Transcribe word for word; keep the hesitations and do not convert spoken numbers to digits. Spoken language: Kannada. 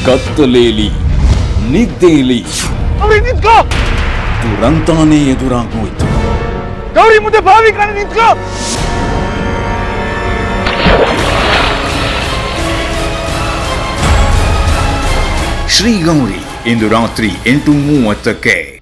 ಕತ್ತಲೇಲಿ ನಿದ್ದೆಲಿ ನಿಂತ್ಕೋ, ದುರಂತಾನೇ ಎದುರಾಗೋಯ್ತು. ಗೌರಿ ಮುಂದೆ ಭಾವಿಕ ನಿಂತ್ಕೋ. ಶ್ರೀಗೌರಿ ಇಂದು ರಾತ್ರಿ ಎಂಟು ಮೂವತ್ತಕ್ಕೆ.